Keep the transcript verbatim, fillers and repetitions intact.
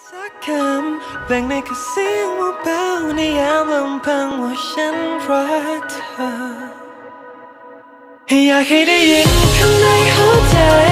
สักคำแบ่งในแค่เสียงเบาๆในยามลำพังว่าฉันรักเธออยากให้ได้ยินข้างในหัวใจ